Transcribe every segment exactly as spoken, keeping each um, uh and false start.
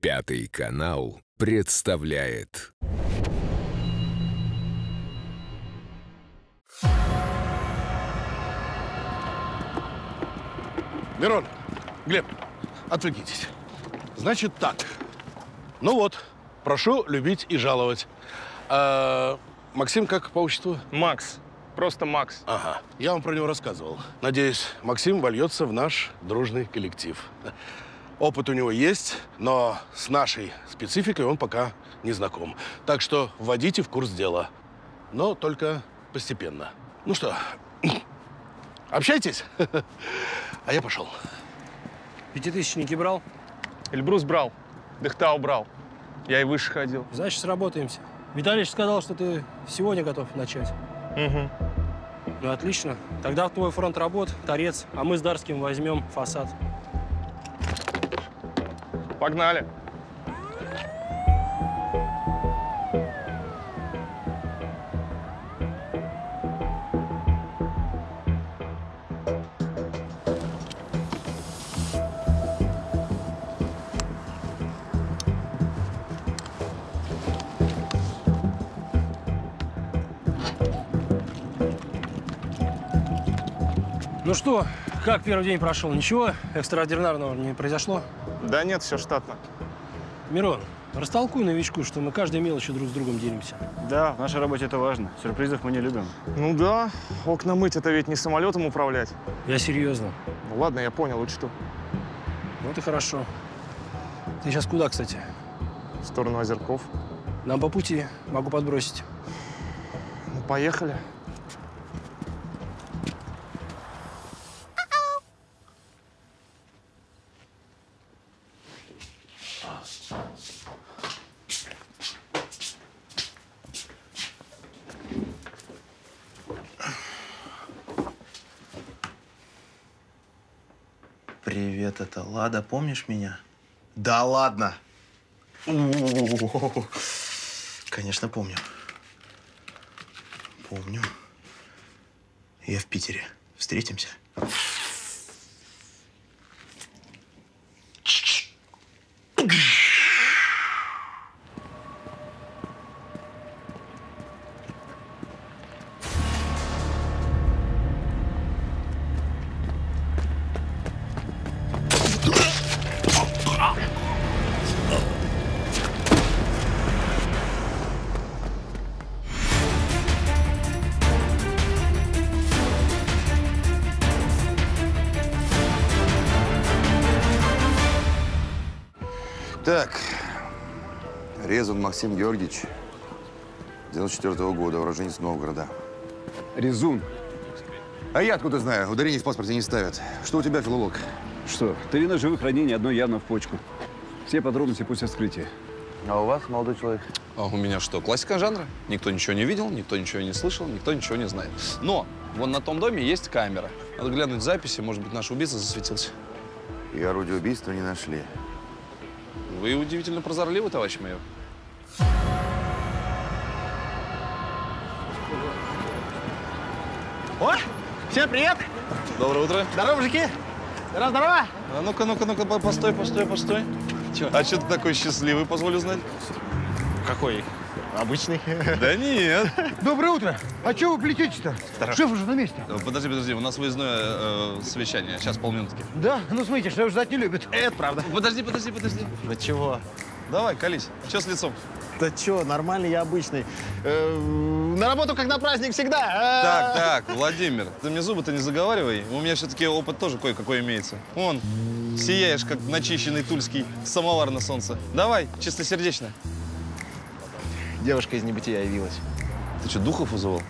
Пятый канал представляет. Мирон, Глеб, отвлекитесь. Значит так. Ну вот, прошу любить и жаловать. А, Максим как по отчеству? Макс. Просто Макс. Ага, я вам про него рассказывал. Надеюсь, Максим вольется в наш дружный коллектив. Опыт у него есть, но с нашей спецификой он пока не знаком. Так что вводите в курс дела. Но только постепенно. Ну что, общайтесь? А я пошел. Пятитысячники брал? Эльбрус брал. Дыхтау брал. Я и выше ходил. Значит, сработаемся. Виталий сказал, что ты сегодня готов начать. Угу. Ну, отлично. Тогда в твой фронт работ, торец, а мы с Дарским возьмем фасад. Погнали. Ну что, как первый день прошел? Ничего экстраординарного не произошло? Да нет, все штатно. Мирон, растолкуй новичку, что мы каждой мелочью друг с другом делимся. Да, в нашей работе это важно. Сюрпризов мы не любим. Ну да, окна мыть — это ведь не самолетом управлять. Я серьезно. Ну ладно, я понял, учту. Вот и хорошо. Ты сейчас куда, кстати? В сторону Озерков. Нам по пути. Могу подбросить. Ну, поехали. Привет, это Лада. Помнишь меня? Да ладно. У-у-у-у. Конечно, помню. Помню. Я в Питере. Встретимся? Так, Резун Максим Георгиевич, девяносто четвёртого года, уроженец Новгорода. Резун. А я откуда знаю? Ударений в паспорте не ставят. Что у тебя, филолог? Что, три ножевых ранения, одно явно в почку. Все подробности после вскрытия. А у вас, молодой человек? А у меня что, классика жанра? Никто ничего не видел, никто ничего не слышал, никто ничего не знает. Но вон на том доме есть камера. Надо глянуть записи, может быть, наш убийца засветился. И орудие убийства не нашли. Вы удивительно прозорливы, товарищ майор. О, всем привет! Доброе утро. Здорово, мужики! Здорово, здорово! А ну-ка, ну-ка, ну-ка, постой, постой, постой. Чё? А что ты такой счастливый, позволю знать? Какой? Обычный. Да нет. Доброе утро. А чего вы плететесь-то? Шеф уже на месте. Подожди, подожди, у нас выездное э, совещание. Сейчас полминутки. Да? Ну, смотрите, шеф ждать не любит. Это правда. Подожди, подожди, подожди. Да чего? Давай, колись. Что с лицом? Да чё, нормальный я обычный. Э, на работу как на праздник всегда. Так, так, Владимир, ты мне зубы-то не заговаривай. У меня все-таки опыт тоже кое-какой имеется. Вон, сияешь, как начищенный тульский самовар на солнце. Давай, чистосердечно. Девушка из небытия явилась. Ты что, духов вызывал?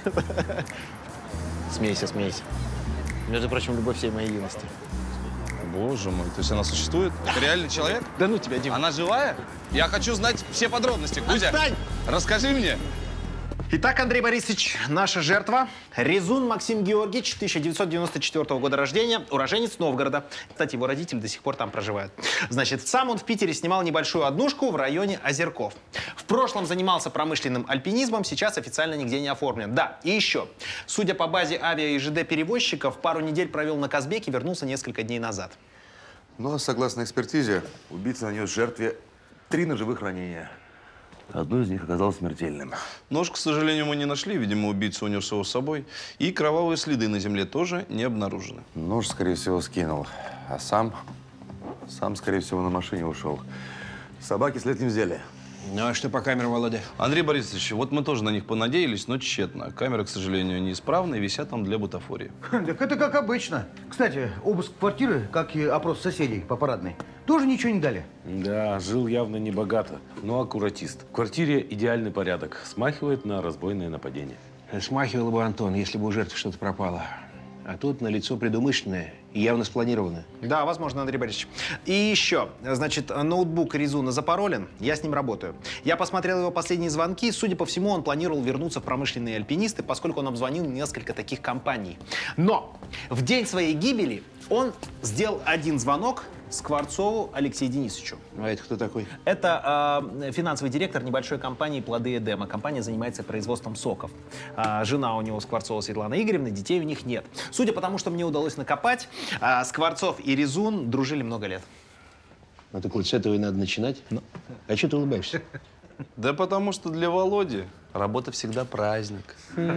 Смейся, смейся. Между прочим, любовь всей моей юности. Боже мой, то есть она существует? Это реальный человек? Да ну тебя, Дима. Она живая? Я хочу знать все подробности. Кузя, Отстань! расскажи мне. Итак, Андрей Борисович, наша жертва – Резун Максим Георгиевич, тысяча девятьсот девяносто четвёртого года рождения, уроженец Новгорода. Кстати, его родители до сих пор там проживают. Значит, сам он в Питере снимал небольшую однушку в районе Озерков. В прошлом занимался промышленным альпинизмом, сейчас официально нигде не оформлен. Да, и еще. Судя по базе авиа и ЖД перевозчиков, пару недель провел на Казбеке, вернулся несколько дней назад. Но, согласно экспертизе, убийца нанес жертве три ножевых ранения. Одно из них оказалось смертельным. Нож, к сожалению, мы не нашли. Видимо, убийца унес его с собой. И кровавые следы на земле тоже не обнаружены. Нож, скорее всего, скинул. А сам, сам, скорее всего, на машине ушел. Собаки след не взяли. Ну, а что по камерам, Володя? Андрей Борисович, вот мы тоже на них понадеялись, но тщетно. Камеры, к сожалению, неисправны и висят там для бутафории. Так это как обычно. Кстати, обыск квартиры, как и опрос соседей по парадной, тоже ничего не дали. Да, жил явно не богато, но аккуратист. В квартире идеальный порядок. Смахивает на разбойное нападение. Смахивало бы, Антон, если бы у жертвы что-то пропало. А тут налицо предумышленное и явно спланированное. Да, возможно, Андрей Борисович. И еще, значит, ноутбук Резуна запаролен, я с ним работаю. Я посмотрел его последние звонки, судя по всему, он планировал вернуться в промышленные альпинисты, поскольку он обзвонил несколько таких компаний. Но в день своей гибели он сделал один звонок Скворцову Алексею Денисовичу. А это кто такой? Это э, финансовый директор небольшой компании «Плоды Эдема». Компания занимается производством соков. А, жена у него Скворцова Светлана Игоревна, детей у них нет. Судя по тому, что мне удалось накопать, а, Скворцов и Резун дружили много лет. Ну так вот с этого и надо начинать. Ну. А что ты улыбаешься? Да потому что для Володи работа всегда праздник.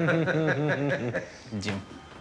Дим.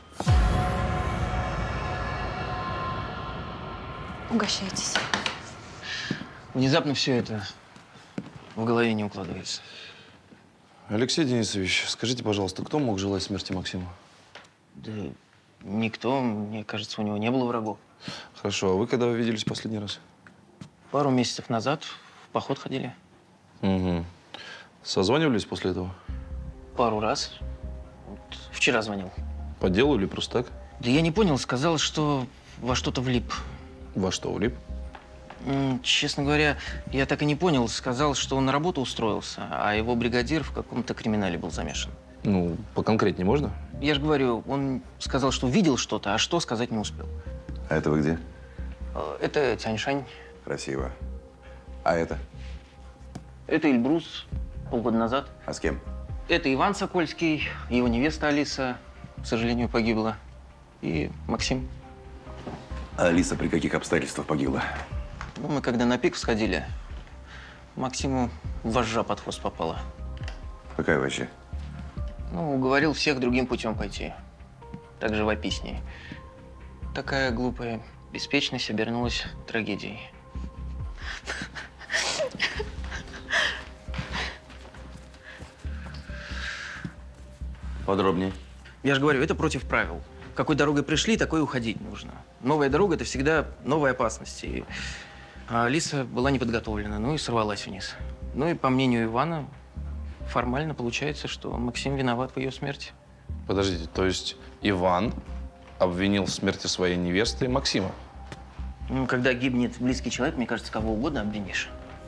Угощайтесь. Внезапно все это в голове не укладывается. Алексей Денисович, скажите, пожалуйста, кто мог желать смерти Максима? Да никто. Мне кажется, у него не было врагов. Хорошо. А вы когда вы виделись последний раз? Пару месяцев назад в поход ходили. Угу. Созванивались после этого? Пару раз. Вот вчера звонил. По делу или просто так? Да я не понял. Сказал, что во что-то влип. Во что влип? Честно говоря, я так и не понял. Сказал, что он на работу устроился, а его бригадир в каком-то криминале был замешан. Ну, поконкретнее можно? Я же говорю, он сказал, что видел что-то, а что сказать не успел. А это вы где? Это Тяньшань. Красиво. А это? Это Эльбрус полгода назад. А с кем? Это Иван Сокольский, его невеста Алиса, к сожалению, погибла. И Максим. А Алиса при каких обстоятельствах погибла? Ну, мы когда на пик всходили, Максиму вожжа под хвост попала. Какая вообще? Ну, уговорил всех другим путем пойти. Так живописнее. Такая глупая беспечность обернулась трагедией. Подробнее. Я же говорю, это против правил. Какой дорогой пришли, такой уходить нужно. Новая дорога – это всегда новые опасности. А Алиса была не подготовлена, ну и сорвалась вниз. Ну и по мнению Ивана, формально получается, что Максим виноват в ее смерти. Подождите, то есть Иван обвинил в смерти своей невесты Максима? Ну, когда гибнет близкий человек, мне кажется, кого угодно обвинишь.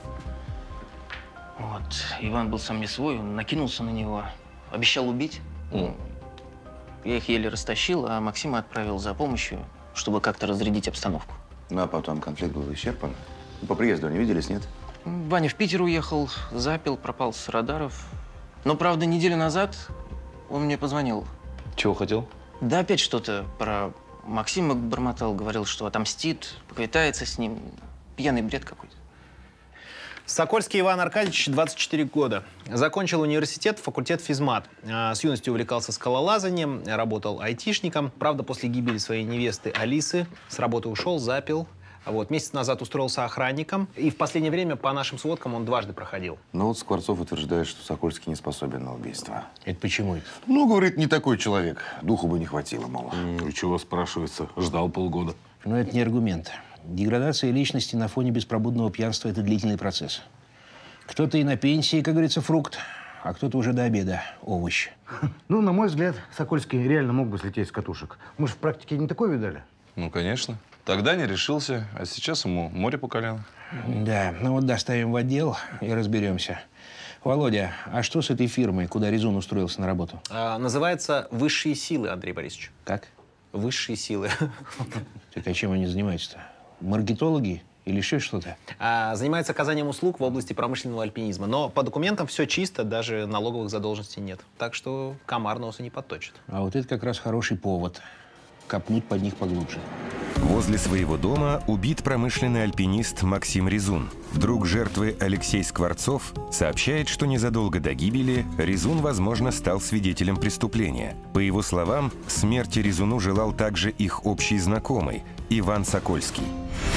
Вот. Иван был сам не свой, он накинулся на него, обещал убить. Mm. Я их еле растащил, а Максима отправил за помощью, чтобы как-то разрядить обстановку. Ну, а потом конфликт был исчерпан. По приезду не виделись, нет? Ваня в Питер уехал, запил, пропал с радаров. Но, правда, неделю назад он мне позвонил. Чего хотел? Да опять что-то про Максима бормотал, говорил, что отомстит, поквитается с ним. Пьяный бред какой-то. Сокольский Иван Аркадьевич, двадцать четыре года. Закончил университет, факультет физмат. С юности увлекался скалолазанием, работал айтишником. Правда, после гибели своей невесты Алисы с работы ушел, запил. Вот. Месяц назад устроился охранником. И в последнее время, по нашим сводкам, он дважды проходил. Ну вот Скворцов утверждает, что Сокольский не способен на убийство. Это почему это? Ну, говорит, не такой человек. Духу бы не хватило, мало. И чего, спрашивается, ждал полгода. Но это не аргумент. Деградация личности на фоне беспробудного пьянства – это длительный процесс. Кто-то и на пенсии, как говорится, фрукт, а кто-то уже до обеда – овощ. Ну, на мой взгляд, Сокольский реально мог бы слететь с катушек. Мы же в практике не такое видали. Ну, конечно. Тогда не решился, а сейчас ему море по колено. Да, ну вот доставим в отдел и разберемся. Володя, а что с этой фирмой, куда Резун устроился на работу? А, называется «Высшие силы», Андрей Борисович. Как? «Высшие силы». Так а чем они занимаются-то? Маркетологи или еще что-то? А, занимается оказанием услуг в области промышленного альпинизма. Но по документам все чисто, даже налоговых задолженностей нет. Так что комар носа не подточит. А вот это как раз хороший повод копнуть под них поглубже. Возле своего дома убит промышленный альпинист Максим Резун. Друг жертвы Алексей Скворцов сообщает, что незадолго до гибели Резун, возможно, стал свидетелем преступления. По его словам, смерти Резуну желал также их общий знакомый Иван Сокольский.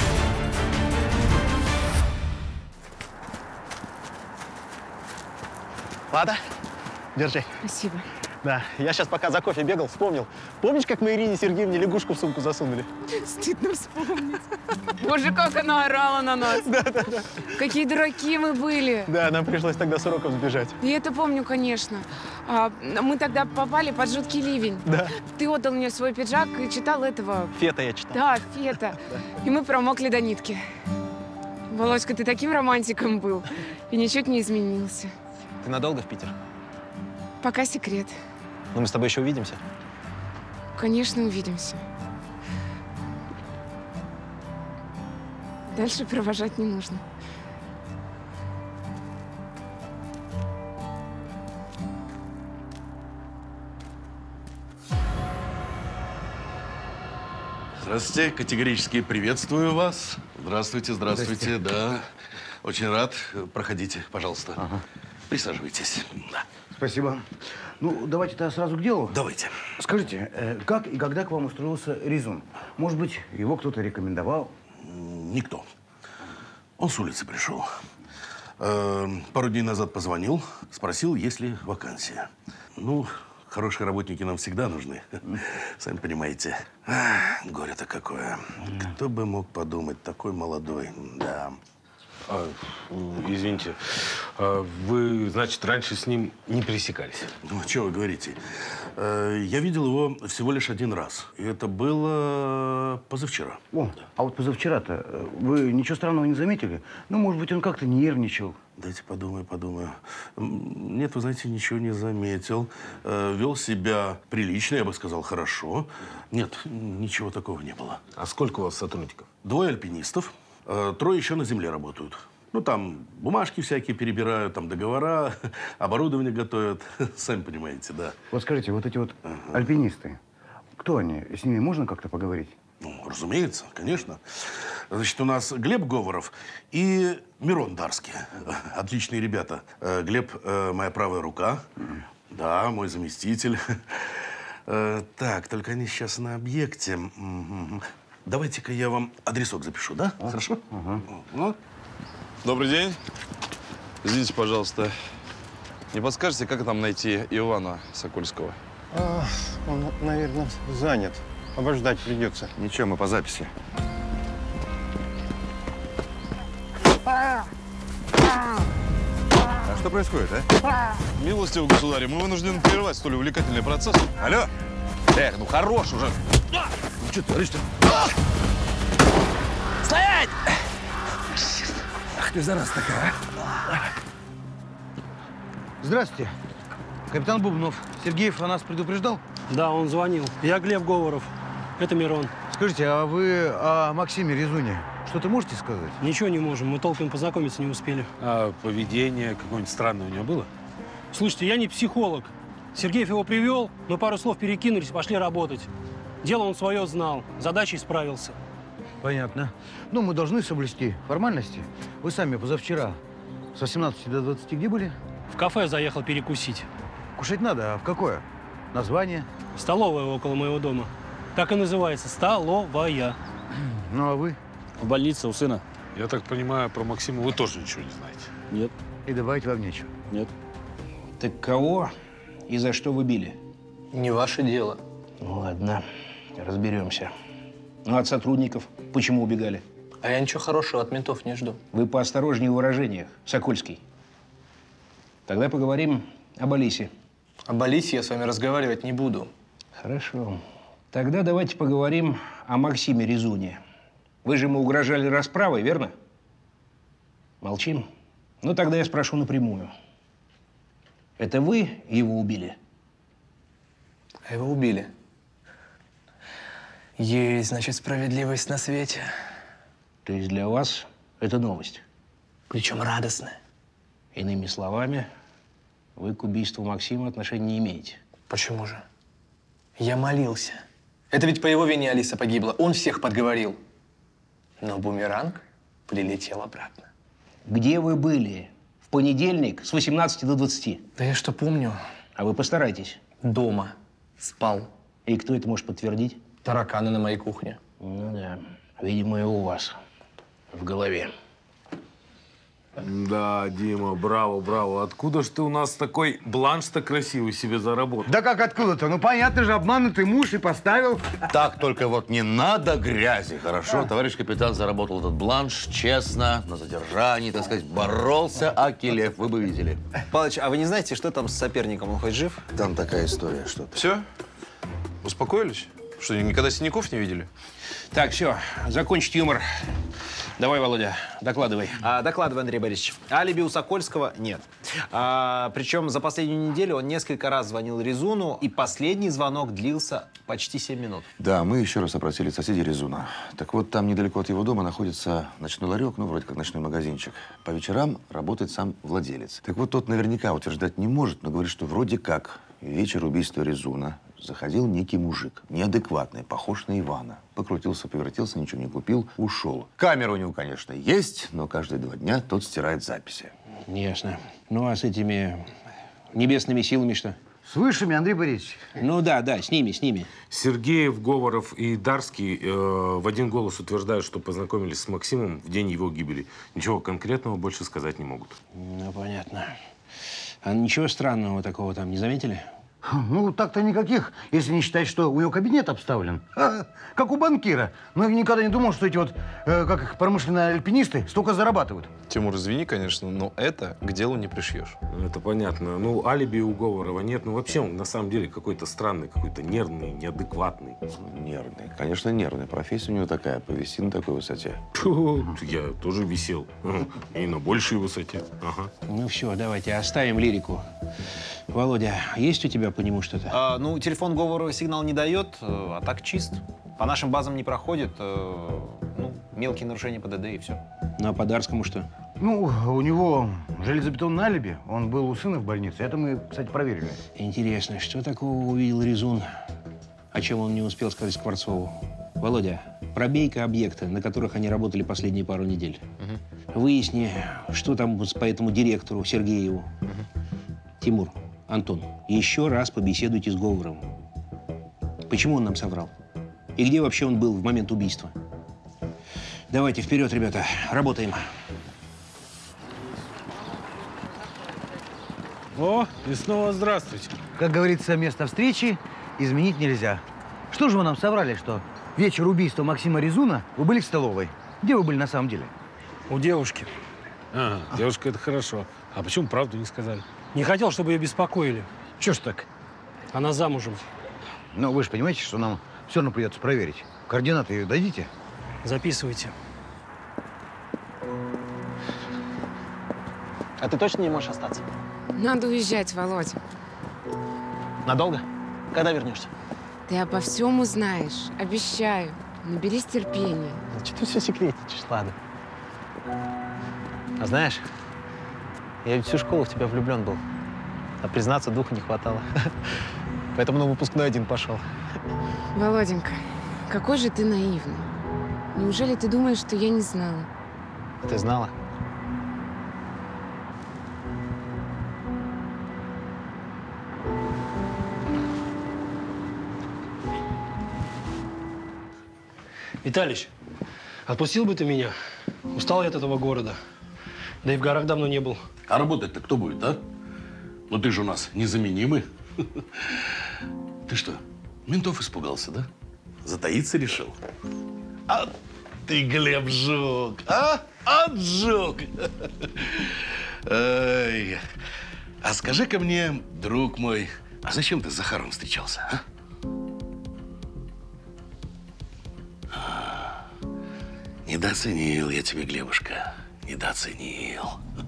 Ладно, держи. Спасибо. Да, я сейчас пока за кофе бегал, вспомнил. Помнишь, как мы Ирине Сергеевне лягушку в сумку засунули? Стыдно вспомнить. Боже, как она орала на нас. Да, да, да. Какие дураки мы были. Да, нам пришлось тогда с уроков сбежать. Я это помню, конечно. А, мы тогда попали под жуткий ливень. Да. Ты отдал мне свой пиджак и читал этого. Фета я читал. Да, Фета. И мы промокли до нитки. Володька, ты таким романтиком был. И ничуть не изменился. Ты надолго в Питер? Пока секрет. Ну, мы с тобой еще увидимся. Конечно, увидимся. Дальше провожать не нужно. Здравствуйте, категорически приветствую вас. Здравствуйте, здравствуйте, да. Очень рад. Проходите, пожалуйста. Ага. Присаживайтесь. Да. Спасибо. Ну, давайте-то сразу к делу. Давайте. Скажите, э, как и когда к вам устроился Резун? Может быть, его кто-то рекомендовал? Никто. Он с улицы пришел. Э, пару дней назад позвонил, спросил, есть ли вакансия. Ну, хорошие работники нам всегда нужны. Сами понимаете. Ах, горе-то какое. Кто бы мог подумать, такой молодой. Да. А, извините, а вы, значит, раньше с ним не пересекались? Ну, что вы говорите? Я видел его всего лишь один раз. И это было позавчера. О, а вот позавчера-то вы ничего странного не заметили? Ну, может быть, он как-то нервничал. Дайте подумаю, подумаю. Нет, вы знаете, ничего не заметил. Вел себя прилично, я бы сказал, хорошо. Нет, ничего такого не было. А сколько у вас сотрудников? Двое альпинистов. Трое еще на земле работают. Ну, там бумажки всякие перебирают, там договора, оборудование готовят. Сами понимаете, да. Вот скажите, вот эти вот ага. альпинисты, кто они? С ними можно как-то поговорить? Ну, разумеется, конечно. Значит, у нас Глеб Говоров и Мирон Дарский. Отличные ребята. Глеб – моя правая рука. Mm. Да, мой заместитель. Так, только они сейчас на объекте. Давайте-ка я вам адресок запишу, да? А? Хорошо? Ага. Ну. Добрый день. Извините, пожалуйста. Не подскажете, как там найти Ивана Сокольского? А, он, наверное, занят. Обождать придется. Ничего, мы по записи. А что происходит, а? Милостивый государь, мы вынуждены прервать столь увлекательный процесс. Алло! Эх, ну хорош уже! Ну что ты, творишь-то? Стоять! Ах ты, зараза такая, а! Здравствуйте. Капитан Бубнов. Сергеев о нас предупреждал? Да, он звонил. Я Глеб Говоров. Это Мирон. Скажите, а вы о Максиме Резуне что-то можете сказать? Ничего не можем. Мы толком познакомиться не успели. А поведение какое-нибудь странное у него было? Слушайте, я не психолог. Сергеев его привел, мы пару слов перекинулись, пошли работать. Дело он свое знал, задачей справился. Понятно. Ну, мы должны соблюсти формальности. Вы сами позавчера с восемнадцати до двадцати где были? В кафе заехал перекусить. Кушать надо, а в какое? Название? Столовая около моего дома. Так и называется, столовая. Ну, а вы? В больнице у сына. Я так понимаю, про Максима вы тоже ничего не знаете? Нет. И добавить вам нечего? Нет. Так кого и за что вы били? Не ваше дело. Ну, ладно, разберемся. Ну, от сотрудников почему убегали? А я ничего хорошего от ментов не жду. Вы поосторожнее в выражениях, Сокольский. Тогда поговорим об Алисе. Об Алисе я с вами разговаривать не буду. Хорошо. Тогда давайте поговорим о Максиме Резуне. Вы же ему угрожали расправой, верно? Молчим? Ну, тогда я спрошу напрямую. Это вы его убили? А его убили. Есть, значит, справедливость на свете. То есть для вас это новость? Причем радостная. Иными словами, вы к убийству Максима отношения не имеете? Почему же? Я молился. Это ведь по его вине Алиса погибла. Он всех подговорил. Но бумеранг прилетел обратно. Где вы были в понедельник с восемнадцати до двадцати? Да я что помню. А вы постарайтесь. Дома. Спал. И кто это может подтвердить? Тараканы на моей кухне. Ну да. Видимо, и у вас в голове. Да, Дима, браво, браво. Откуда ж ты у нас такой бланш-то красивый себе заработал? Да как откуда-то? Ну, понятно же, обманутый муж и поставил. Так, только вот не надо грязи, хорошо? Товарищ капитан заработал этот бланш честно, на задержании, так сказать, боролся, аки лев, вы бы видели. Палыч, а вы не знаете, что там с соперником? Он хоть жив? Там такая история, что-то. Все? Успокоились? Что, никогда синяков не видели? Так, все, закончить юмор. Давай, Володя, докладывай. А, докладывай, Андрей Борисович. Алиби у Сокольского нет. А, причем за последнюю неделю он несколько раз звонил Резуну, и последний звонок длился почти семь минут. Да, мы еще раз опросили соседей Резуна. Так вот, там недалеко от его дома находится ночной ларек, ну, вроде как ночной магазинчик. По вечерам работает сам владелец. Так вот, тот наверняка утверждать не может, но говорит, что вроде как вечер убийства Резуна заходил некий мужик, неадекватный, похож на Ивана. Покрутился, повертелся, ничего не купил, ушел. Камера у него, конечно, есть, но каждые два дня тот стирает записи. Ясно. Ну, а с этими небесными силами что? С высшими, Андрей Борисович. Ну да, да, с ними, с ними. Сергеев, Говоров и Дарский э, в один голос утверждают, что познакомились с Максимом в день его гибели. Ничего конкретного больше сказать не могут. Ну, понятно. А ничего странного такого там не заметили? Ну, так-то никаких, если не считать, что у него кабинет обставлен. А, как у банкира. Но я никогда не думал, что эти вот, э, как их, промышленные альпинисты столько зарабатывают. Тимур, извини, конечно, но это к делу не пришьешь. Это понятно. Ну, алиби у Говорова нет. Ну, вообще он на самом деле какой-то странный, какой-то нервный, неадекватный. Нервный. Конечно, нервный. Профессия у него такая, повиси на такой высоте. Фу, я тоже висел. И на большей высоте. Ага. Ну все, давайте оставим лирику. Володя, есть у тебя по нему что-то? А, ну, телефон Говорова сигнал не дает, а так чист. По нашим базам не проходит. Э, ну, мелкие нарушения ПДД и все. Ну, а по Дарскому что? Ну, у него железобетонное алиби. Он был у сына в больнице. Это мы, кстати, проверили. Интересно, что такого увидел Резун, о чем он не успел сказать Скворцову? Володя, пробей-ка объекты, на которых они работали последние пару недель. Угу. Выясни, что там по этому директору Сергееву. Угу. Тимур, Антон, еще раз побеседуйте с Говоровым. Почему он нам соврал? И где вообще он был в момент убийства? Давайте вперед, ребята, работаем. О, и снова здравствуйте. Как говорится, место встречи изменить нельзя. Что же вы нам соврали, что вечер убийства Максима Резуна вы были в столовой? Где вы были на самом деле? У девушки. А, девушка, это хорошо. А почему правду не сказали? Не хотел, чтобы ее беспокоили. Чего ж так? Она замужем. Ну, вы же понимаете, что нам все равно придется проверить. Координаты ее дадите? Записывайте. А ты точно не можешь остаться? Надо уезжать, Володя. Надолго? Когда вернешься? Ты обо всем узнаешь. Обещаю. Наберись терпения. Ну, что ты все секретничаешь, ладно. А знаешь, я ведь всю школу в тебя влюблен был. А признаться, духу не хватало. Поэтому на выпускной один пошел. Володенька, какой же ты наивный. Неужели ты думаешь, что я не знала? Ты знала? Виталич, отпустил бы ты меня? Устал я от этого города. Да и в горах давно не был. А работать-то кто будет, а? Ну ты же у нас незаменимый. Ты что, ментов испугался, да? Затаиться решил? А ты, Глеб, жук, а? Отжук. Ай. А скажи-ка мне, друг мой, а зачем ты с Захаром встречался, а? Недооценил я тебя, Глебушка. Недооценил.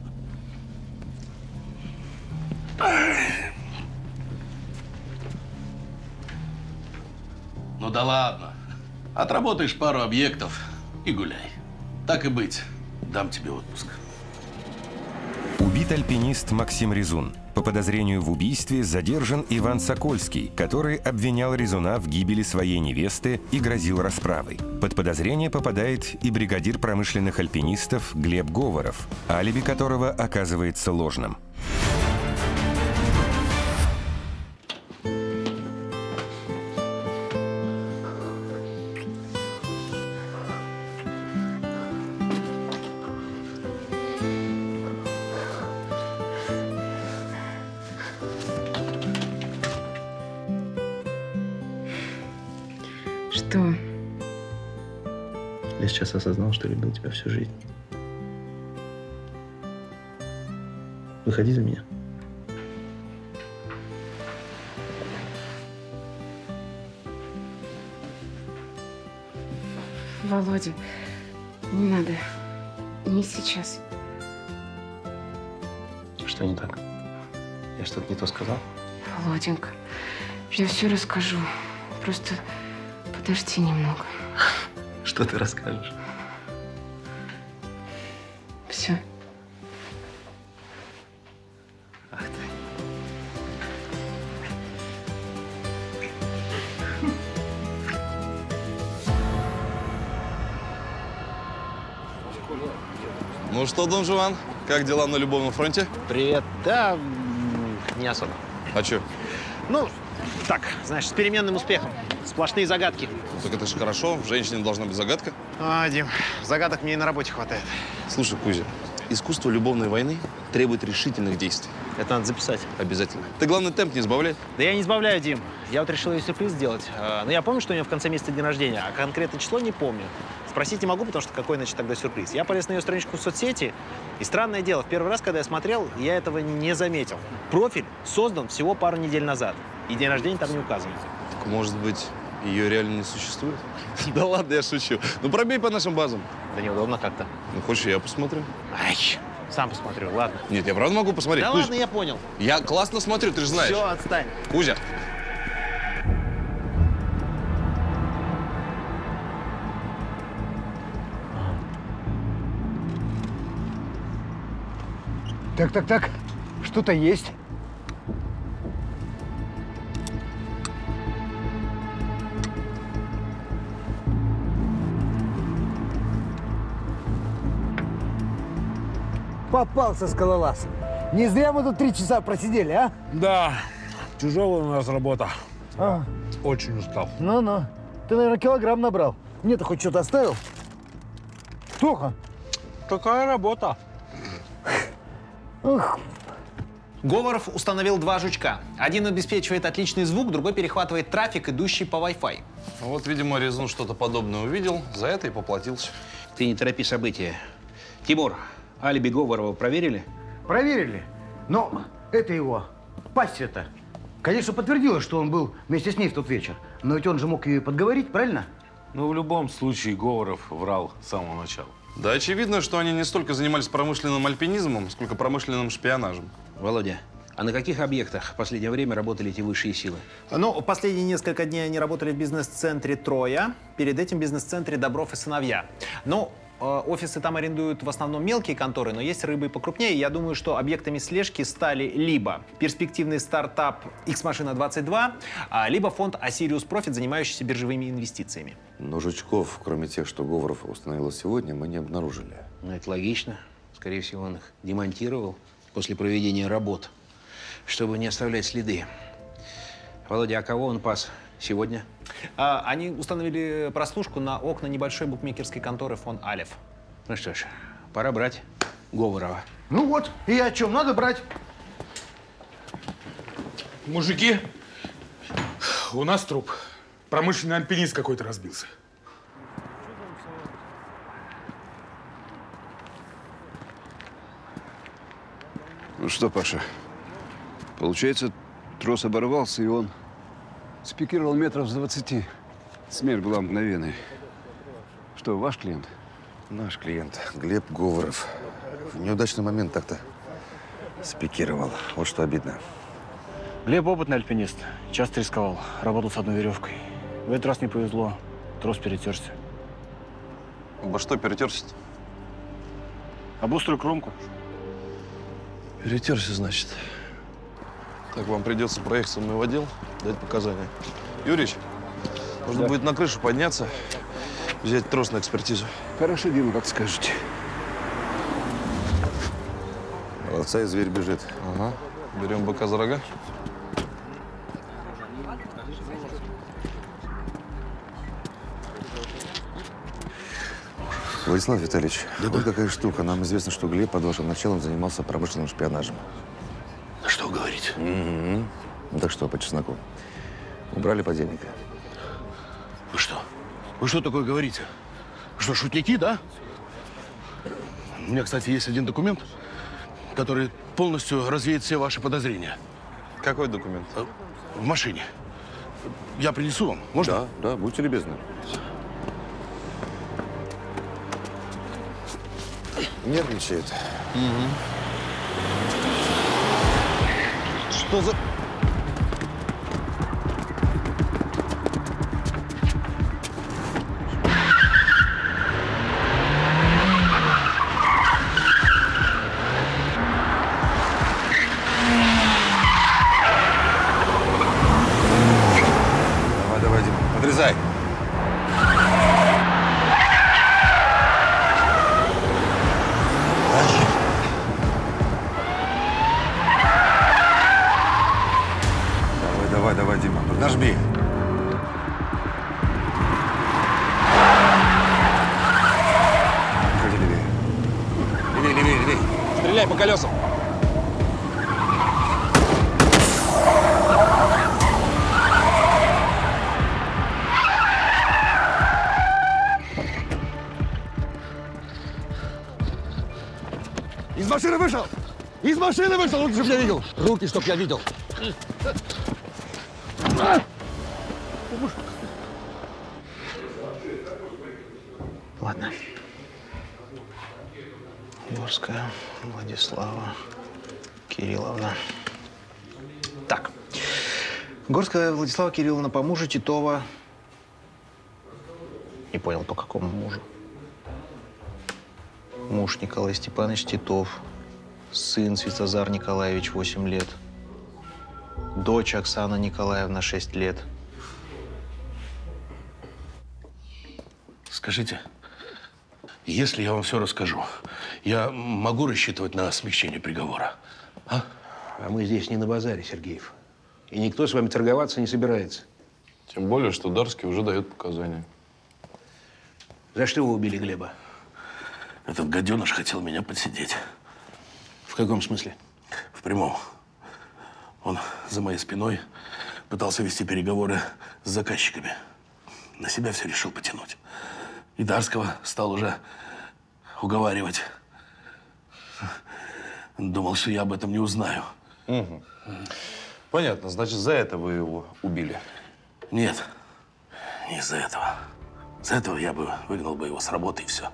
Ну да ладно. Отработаешь пару объектов и гуляй. Так и быть, дам тебе отпуск. Убит альпинист Максим Резун. По По подозрению в убийстве задержан Иван Сокольский, который обвинял Резуна в гибели своей невесты и грозил расправой. Под подозрение попадает и бригадир промышленных альпинистов Глеб Говоров, алиби которого оказывается ложным. Что? Я сейчас осознал, что любил тебя всю жизнь. Выходи за меня. Володя, не надо. Не сейчас. Что не так? Я что-то не то сказал? Володенька, я все расскажу. Просто подожди немного. Что ты расскажешь? Все. Ах ты. Ну что, Дон Жуан, как дела на любовном фронте? Привет. Да, не особо. А чё? Ну, так, знаешь, с переменным успехом. Сплошные загадки. Ну, так это же хорошо, в женщине должна быть загадка. А, Дим, загадок мне и на работе хватает. Слушай, Кузя, искусство любовной войны требует решительных действий. Это надо записать. Обязательно. Ты, главное, темп не сбавляй. Да я не сбавляю, Дим. Я вот решил ей сюрприз сделать. Но я помню, что у нее в конце месяца день рождения, а конкретное число не помню. Спросить не могу, потому что какой, значит, тогда сюрприз. Я полез на ее страничку в соцсети, и странное дело, в первый раз, когда я смотрел, я этого не заметил. Профиль создан всего пару недель назад, и день рождения там не указан. Так, может быть, ее реально не существует? Да ладно, я шучу. Ну, пробей по нашим базам. Да неудобно как-то. Ну, хочешь, я посмотрю? Ай, сам посмотрю, ладно. Нет, я правда могу посмотреть. Да Кузя, ладно, я понял. Я классно смотрю, ты же знаешь. Все, отстань. Кузя. Так, так, так. Что-то есть. Попался скалолаз. Не зря мы тут три часа просидели, а? Да, тяжелая у нас работа. А. Очень устал. Ну-ну. Ты, наверное, килограмм набрал. Мне-то хоть что-то оставил? Тоха. Какая работа? Ух. Говоров установил два жучка. Один обеспечивает отличный звук, другой перехватывает трафик, идущий по Wi-Fi. Вот, видимо, Резун что-то подобное увидел, за это и поплатился. Ты не торопи события. Тимур, алиби Говорова проверили? Проверили. Но это его пассия-то. Конечно, подтвердилось, что он был вместе с ней в тот вечер. Но ведь он же мог ее подговорить, правильно? Ну, в любом случае, Говоров врал с самого начала. Да, очевидно, что они не столько занимались промышленным альпинизмом, сколько промышленным шпионажем. Володя, а на каких объектах в последнее время работали эти высшие силы? Ну, последние несколько дней они работали в бизнес-центре «Троя», перед этим в бизнес-центре «Добров и сыновья». Ну, офисы там арендуют в основном мелкие конторы, но есть рыбы покрупнее. Я думаю, что объектами слежки стали либо перспективный стартап X-Машина двадцать два, либо фонд Осириус Профит, занимающийся биржевыми инвестициями. Но жучков, кроме тех, что Говоров установил сегодня, мы не обнаружили. Ну, это логично. Скорее всего, он их демонтировал после проведения работ, чтобы не оставлять следы. Володя, а кого он пас сегодня? А, они установили прослушку на окна небольшой букмекерской конторы фон Алеф. Ну что ж, пора брать Говорова. Ну вот, и о чем надо брать? Мужики, у нас труп. Промышленный альпинист какой-то разбился. Ну что, Паша, получается, трос оборвался, и он спикировал метров с двадцати. Смерть была мгновенной. Что, ваш клиент? Наш клиент, Глеб Говоров. В неудачный момент так-то спикировал. Вот что обидно. Глеб опытный альпинист. Часто рисковал. Работал с одной веревкой. В этот раз не повезло. Трос перетерся. Обо что перетерся-то? Об острую кромку. Перетерся, значит. Так, вам придется проехать со мной в отдел, дать показания. Юрич, нужно Да. будет на крышу подняться, взять трос на экспертизу. Хорошо, Дима, как скажете. Молодца, и зверь бежит. Ага. Берем быка за рога. Владислав Витальевич, вот какая штука. Нам известно, что Глеб под вашим началом занимался промышленным шпионажем. Что вы говорите? Угу. Ну так что, по чесноку? Убрали подельника. Вы что? Вы что такое говорите? Вы что, шутники, да? У меня, кстати, есть один документ, который полностью развеет все ваши подозрения. Какой документ? В машине. Я принесу вам. Можно? Да, да, будьте любезны. Нервничает. Угу. Что за... Давай, давай, Дима, подрезай. Давай, давай, Дима, поднажми. Ходи левее. Левее, левее, левее. Стреляй по колесам. Из машины вышел! Из машины вышел! Руки, чтоб я видел! Руки, чтоб я видел! Ладно. Горская Владислава Кирилловна. Так. Горская Владислава Кирилловна по мужу Титова. Не понял, по какому мужу? Муж Николай Степанович Титов. Сын Светозар Николаевич, восемь лет. Дочь Оксана Николаевна, шесть лет. Скажите, если я вам все расскажу, я могу рассчитывать на смягчение приговора? А? А мы здесь не на базаре, Сергеев. И никто с вами торговаться не собирается. Тем более, что Дарский уже дает показания. За что вы убили Глеба? Этот гаденыш хотел меня подсидеть. В каком смысле? В прямом. Он за моей спиной пытался вести переговоры с заказчиками. На себя все решил потянуть. И Дарского стал уже уговаривать. Думал, что я об этом не узнаю. Угу. Понятно. Значит, за это вы его убили? Нет, не из-за этого. Из-за этого я бы выгнал бы его с работы и все.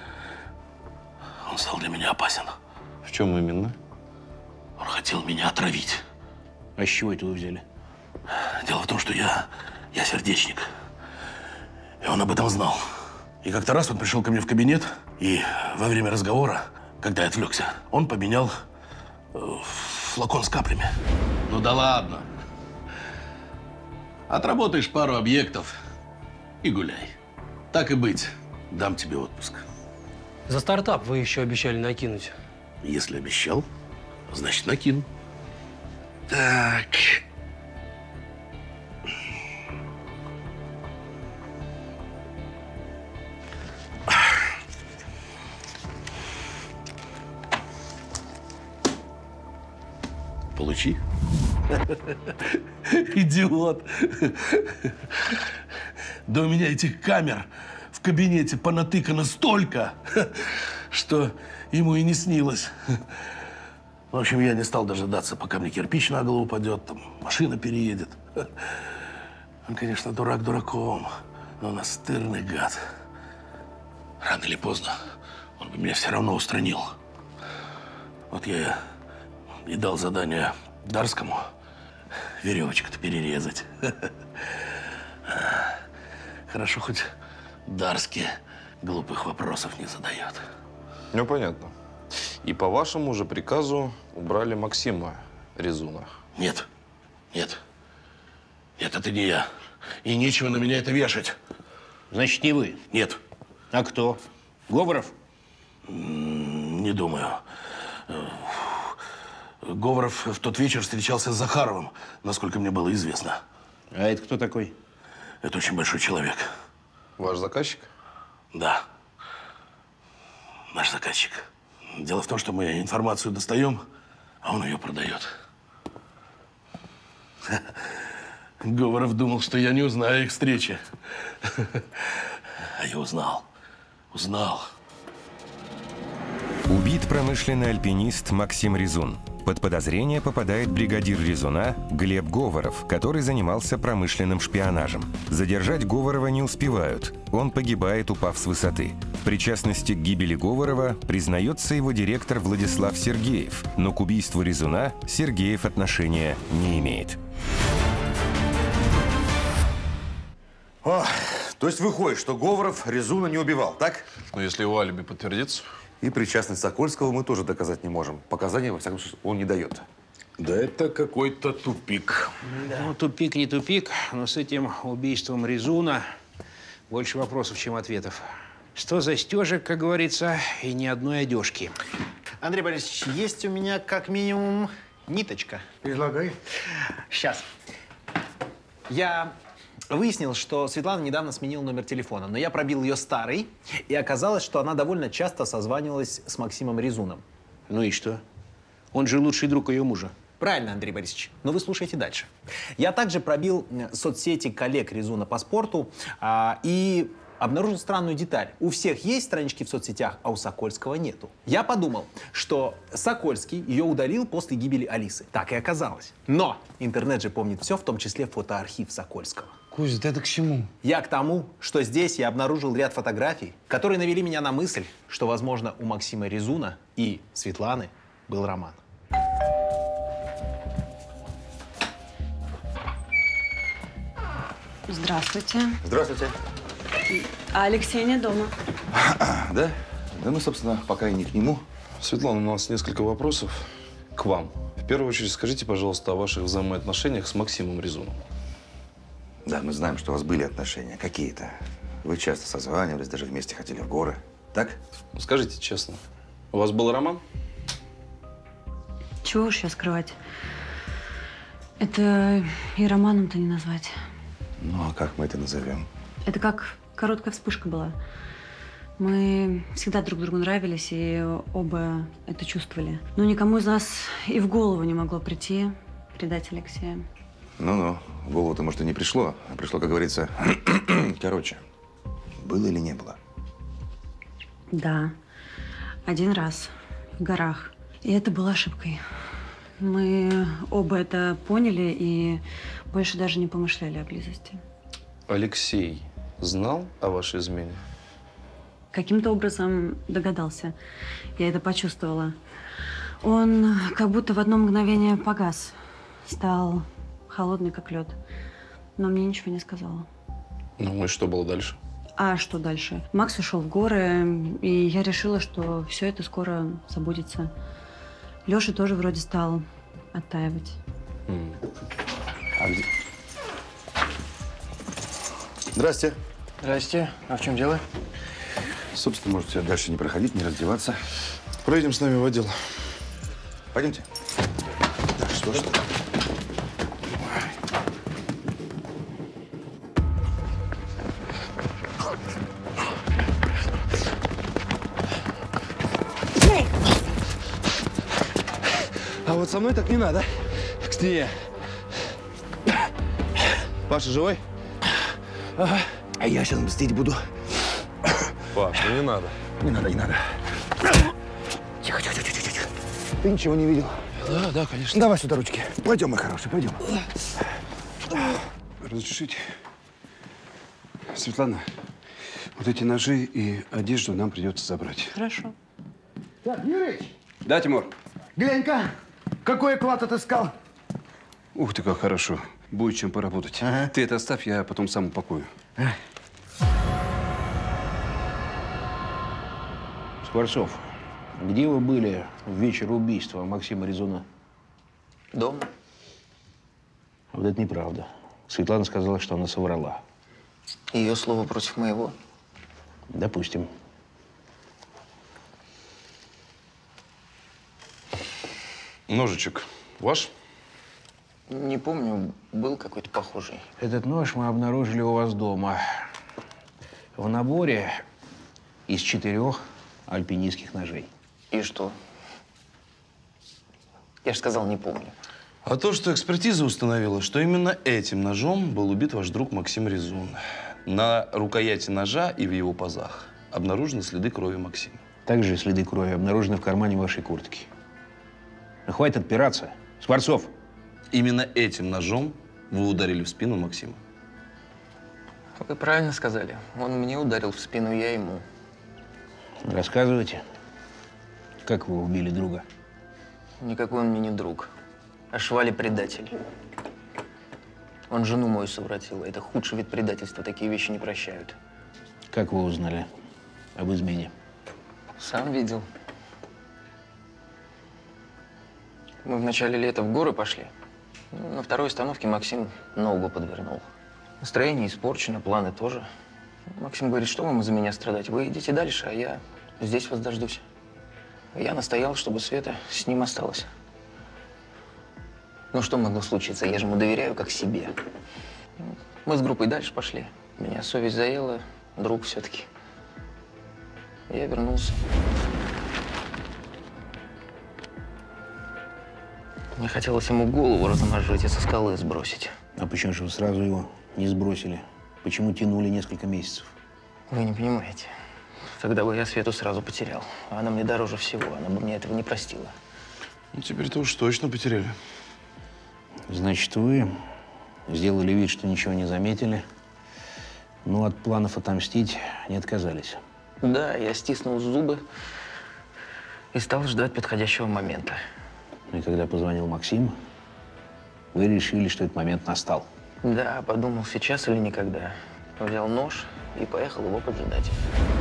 Он стал для меня опасен. В чем именно? Он хотел меня отравить. А с чего это вы взяли? Дело в том, что я, я сердечник. И он об этом знал. И как-то раз он пришел ко мне в кабинет, и во время разговора, когда я отвлекся, он поменял э, флакон с каплями. Ну да ладно. Отработаешь пару объектов и гуляй. Так и быть, дам тебе отпуск. За стартап вы еще обещали накинуть. Если обещал, значит накину. Так. Получи. Идиот. Да у меня этих камер в кабинете понатыкано столько, что ему и не снилось. В общем, я не стал дожидаться, пока мне кирпич на голову упадет, там машина переедет. Он, конечно, дурак дураком, но настырный гад. Рано или поздно он бы меня все равно устранил. Вот я и дал задание Дарскому веревочку-то перерезать. Хорошо, хоть Дарский глупых вопросов не задает. Ну, понятно. И по вашему же приказу убрали Максима Резуна. Нет, нет. Нет, это не я. И нечего на меня это вешать. Значит, не вы? Нет. А кто? Говоров? Не думаю. Говоров в тот вечер встречался с Захаровым, насколько мне было известно. А это кто такой? Это очень большой человек. Ваш заказчик? Да. Наш заказчик. Дело в том, что мы информацию достаем, а он ее продает. Говоров думал, что я не узнаю их встречи. А я узнал. Узнал. Убит промышленный альпинист Максим Резун. Под подозрение попадает бригадир Резуна Глеб Говоров, который занимался промышленным шпионажем. Задержать Говорова не успевают. Он погибает, упав с высоты. В причастности к гибели Говорова признается его директор Владислав Сергеев, но к убийству Резуна Сергеев отношения не имеет. О, то есть выходит, что Говоров Резуна не убивал, так? Ну, если его алиби подтвердится. И причастность Сокольского мы тоже доказать не можем. Показания, во всяком случае, он не дает. Да это какой-то тупик. Да. Ну, тупик не тупик, но с этим убийством Резуна больше вопросов, чем ответов. Сто застежек, как говорится, и ни одной одежки. Андрей Борисович, есть у меня как минимум ниточка. Излагай. Сейчас. Я выяснил, что Светлана недавно сменила номер телефона, но я пробил ее старый, и оказалось, что она довольно часто созванивалась с Максимом Резуном. Ну и что? Он же лучший друг ее мужа. Правильно, Андрей Борисович. Но вы слушайте дальше. Я также пробил соцсети коллег Резуна по спорту а, и обнаружил странную деталь. У всех есть странички в соцсетях, а у Сокольского нету. Я подумал, что Сокольский ее удалил после гибели Алисы. Так и оказалось. Но интернет же помнит все, в том числе фотоархив Сокольского. Кузя, ты это к чему? Я к тому, что здесь я обнаружил ряд фотографий, которые навели меня на мысль, что, возможно, у Максима Резуна и Светланы был роман. Здравствуйте. Здравствуйте. А Алексей не дома. Да? Да, ну, собственно, пока и не к нему. Светлана, у нас несколько вопросов к вам. В первую очередь, скажите, пожалуйста, о ваших взаимоотношениях с Максимом Резуном. Да, мы знаем, что у вас были отношения какие-то. Вы часто созванивались, даже вместе ходили в горы. Так? Ну, скажите честно, у вас был роман? Чего уж сейчас скрывать? Это и романом-то не назвать. Ну, а как мы это назовем? Это как короткая вспышка была. Мы всегда друг другу нравились и оба это чувствовали. Но никому из нас и в голову не могло прийти предать Алексея. Ну-ну, в голову-то, может, и не пришло. А пришло, как говорится, короче, было или не было? Да, один раз в горах. И это было ошибкой. Мы оба это поняли и больше даже не помышляли о близости. Алексей знал о вашей измене? Каким-то образом догадался. Я это почувствовала. Он как будто в одно мгновение погас. Стал холодный, как лед. Но мне ничего не сказала. Ну и что было дальше? А что дальше? Макс ушел в горы, и я решила, что все это скоро забудется. Леша тоже вроде стал оттаивать. Mm. А где... Здрасте. Здрасте. А в чем дело? Собственно, можете дальше не проходить, не раздеваться. Пройдем с нами в отдел. Пойдемте. Да, что ж. А вот со мной так не надо. К стене. Паша живой? Ага. А я сейчас мстить буду. Паш, ну не надо. Не надо, не надо. Тихо, тихо, тихо, тихо, тихо. Ты ничего не видел? Да, да, конечно. Давай сюда ручки. Пойдем, мой хороший, пойдем. Разрешите? Светлана, вот эти ножи и одежду нам придется забрать. Хорошо. Так, Юрич! Да, Тимур? Глянь-ка, какой клад отыскал. Ух ты, как хорошо. Будет чем поработать. Ага. Ты это оставь, я потом сам упакую. А. Скворцов, где вы были в вечер убийства Максима Резуна? Дома. Вот это неправда. Светлана сказала, что она соврала. Ее слово против моего? Допустим. Ножичек ваш? Не помню, был какой-то похожий. Этот нож мы обнаружили у вас дома. В наборе из четырех альпинистских ножей. И что? Я же сказал, не помню. А то, что экспертиза установила, что именно этим ножом был убит ваш друг Максим Резун. На рукояти ножа и в его пазах обнаружены следы крови Максима. Также следы крови обнаружены в кармане вашей куртки. Ну, хватит отпираться. Скворцов! Именно этим ножом вы ударили в спину Максима. Вы правильно сказали. Он мне ударил в спину, я ему. Рассказывайте, как вы убили друга? Никакой он мне не друг. А Швали предатель. Он жену мою совратил. Это худший вид предательства. Такие вещи не прощают. Как вы узнали об измене? Сам видел. Мы в начале лета в горы пошли. Ну, на второй остановке Максим ногу подвернул. Настроение испорчено, планы тоже. Максим говорит, что вам из-за меня страдать? Вы идите дальше, а я здесь вас дождусь. Я настоял, чтобы Света с ним осталась. Ну, что могло случиться? Я же ему доверяю, как себе. Мы с группой дальше пошли. Меня совесть заела, друг все-таки. Я вернулся. Мне хотелось ему голову размозжить и со скалы сбросить. А почему же вы сразу его не сбросили? Почему тянули несколько месяцев? Вы не понимаете. Тогда бы я Свету сразу потерял. А она мне дороже всего. Она бы мне этого не простила. Ну, теперь-то уж точно потеряли. Значит, вы сделали вид, что ничего не заметили, но от планов отомстить не отказались. Да, я стиснул зубы и стал ждать подходящего момента. И когда позвонил Максим, вы решили, что этот момент настал. Да, подумал, сейчас или никогда. Взял нож и поехал его поджидать.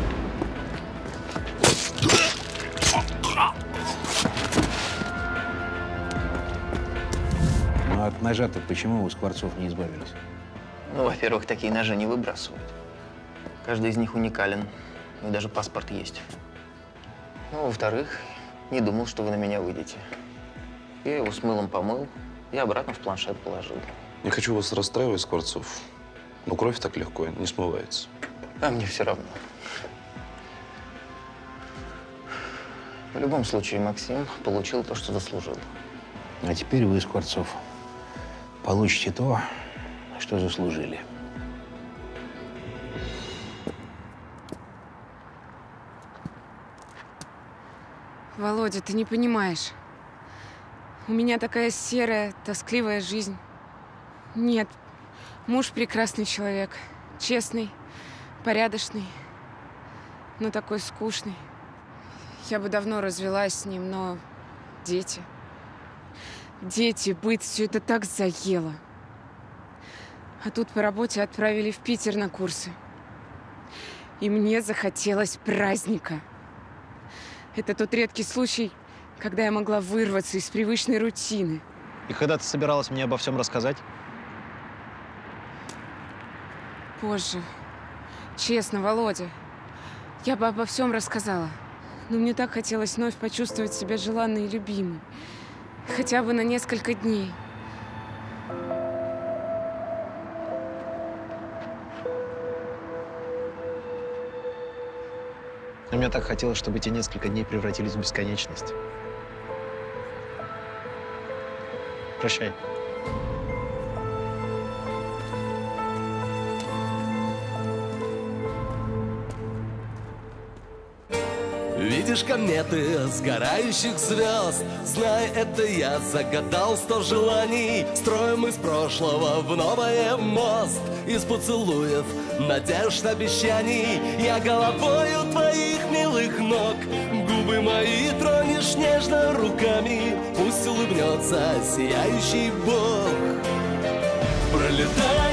Ну, от ножа-то почему у Скворцов не избавились? Ну, во-первых, такие ножи не выбрасывают. Каждый из них уникален. И даже паспорт есть. Ну, во-вторых, не думал, что вы на меня выйдете. Я его с мылом помыл и обратно в планшет положил. Не хочу вас расстраивать, Скворцов, но кровь так легко не смывается. А мне все равно. В любом случае, Максим получил то, что заслужил. А теперь вы, Скворцов, получите то, что заслужили. Володя, ты не понимаешь. У меня такая серая, тоскливая жизнь. Нет, муж прекрасный человек. Честный, порядочный, но такой скучный. Я бы давно развелась с ним, но дети. Дети, быт, все это так заело. А тут по работе отправили в Питер на курсы. И мне захотелось праздника. Это тот редкий случай, когда я могла вырваться из привычной рутины. И когда ты собиралась мне обо всем рассказать? Позже. Честно, Володя. Я бы обо всем рассказала. Но мне так хотелось вновь почувствовать себя желанной и любимой. Хотя бы на несколько дней. А мне так хотелось, чтобы эти несколько дней превратились в бесконечность. Прощай. Видишь кометы сгорающих звезд, знай, это я загадал сто желаний. Строим из прошлого в новое мост, из поцелуев, надежд, обещаний. Я головою твоих милых ног, губы мои тронешь нежно руками. Пусть улыбнется сияющий Бог. Пролетая